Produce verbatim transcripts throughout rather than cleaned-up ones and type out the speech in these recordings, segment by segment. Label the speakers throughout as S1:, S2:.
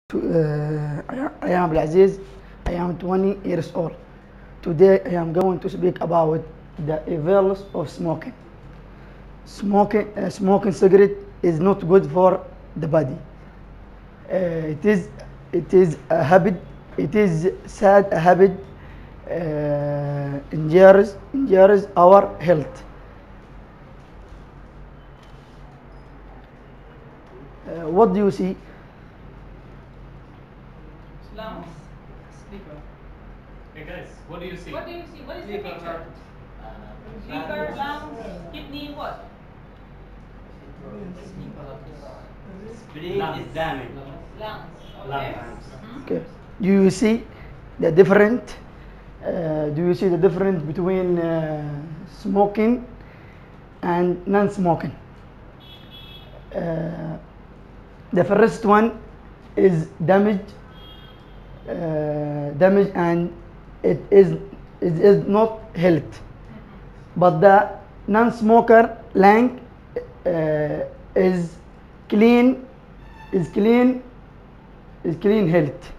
S1: Uh, I am I am Abdulaziz. I am twenty years old. Today I am going to speak about the evils of smoking. Smoking, uh, smoking cigarette is not good for the body. Uh, it is it is a habit. It is sad a habit. Uh, injures injures our health. Uh, what do you see?
S2: Lungs, liver.
S3: Hey guys, what do you see?
S2: What do you see? What is the
S3: Liver,
S2: picture?
S3: uh,
S2: Liver,
S3: lungs,
S2: lungs, kidney, what?
S3: spleen is damaged.
S2: Lungs.
S3: Lung
S2: Okay.
S3: lungs.
S2: Mhm.
S1: Okay. Do you see the different? Uh, do you see the difference between uh, smoking and non-smoking? Uh, the first one is damage, uh, damage, and it is it is not health. But the non-smoker lung uh, is clean, is clean, is clean health.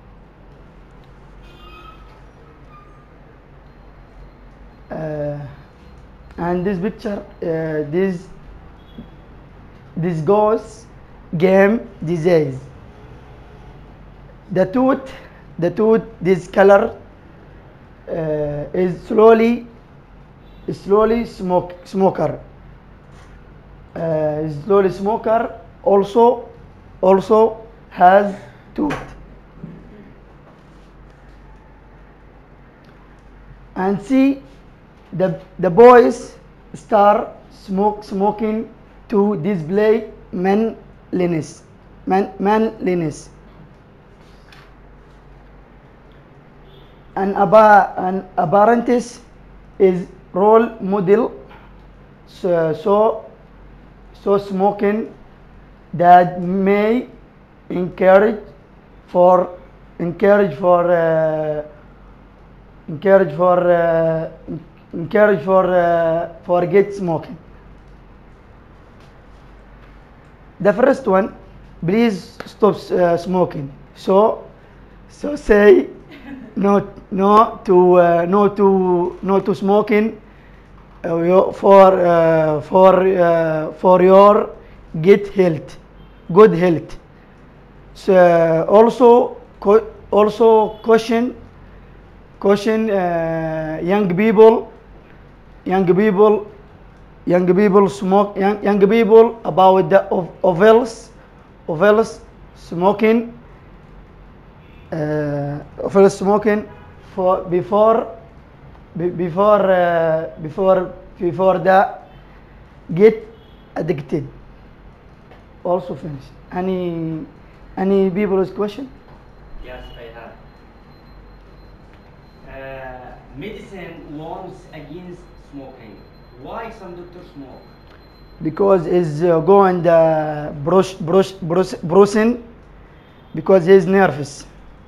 S1: Uh, and this picture, uh, this this goes game disease. The tooth, the tooth, this color uh, is slowly, slowly smoke smoker. Uh, slowly smoker also, also has tooth. And see the the boys start smoke smoking to display manliness, man, manliness. And aba an apprentice is role model, so so, so smoking that may encourage for encourage for uh, encourage for uh, encourage for uh, forget smoking. The first one, please stop uh, smoking. So, so say no, no to uh, no to no to smoking uh, yo- for uh, for uh, for your good health, good health. So uh, also co- also caution caution uh, young people young people young people smoke young, young people about the ov- ovals ovals smoking uh, ovals smoking for before be- before uh, before before the get addicted. Also finish. Any any people's question?
S3: Yes, I have. Uh, medicine warns against smoking. Why some doctors smoke?
S1: Because is uh, going the brush brush brush bruising because he's nervous.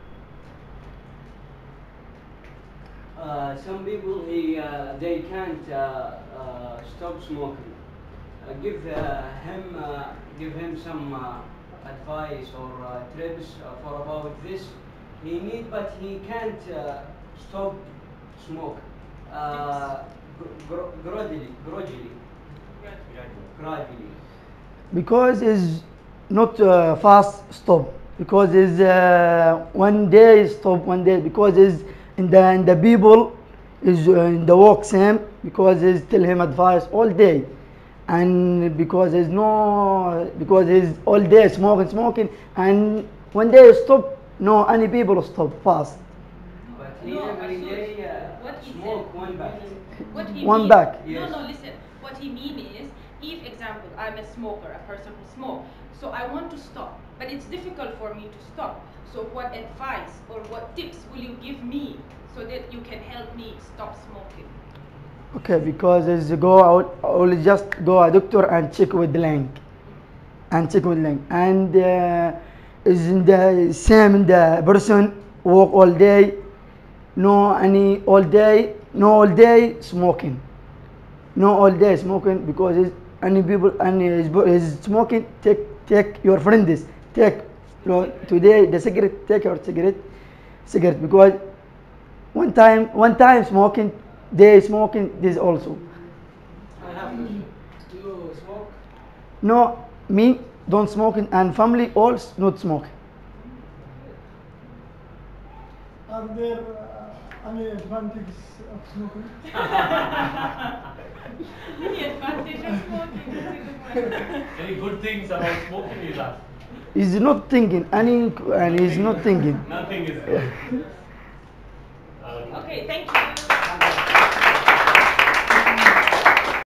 S4: Uh, some people he uh, they can't uh, uh, stop smoking. Uh, give uh, him uh, give him some uh, advice or uh, tips uh, for about this. He need, but he can't uh, stop smoke. Uh, gr- gr- gradually, gradually, gradually.
S1: Because is not uh, fast stop, because is uh, one day stop one day, because is in the in the people is uh, in the work same, because is tell him advice all day, and because there's no, because is all day smoking smoking, and one day stop, no any people stop fast.
S4: But he
S2: No,
S4: every
S2: Asus,
S4: day uh,
S2: what he
S4: smoke
S2: said.
S4: one back.
S2: What he
S1: One
S2: mean,
S1: back.
S2: No,
S4: Yes.
S2: no, listen. What he mean is, if example, I'm a smoker, a person who smoke, so I want to stop, but it's difficult for me to stop. So what advice or what tips will you give me so that you can help me stop smoking?
S1: Okay, because is go out, only just go a doctor and check with the link, and check with link, and uh, is in the same in the person work all day, no any all day, no all day smoking, no all day smoking, because is any people any is, is smoking, take take your friends, take No, today the cigarette, take your cigarette, cigarette because one time, one time smoking, they smoking this also.
S5: I have question. Do you smoke?
S1: No, me don't smoking and family all s- not smoking.
S6: Are there uh, any advantages of smoking?
S2: Any advantage of smoking? That's a good one.
S7: Any good things about smoking is that?
S1: He's not thinking any, and he's not thinking.
S7: Nothing is good. Uh,
S2: Okay, thank you.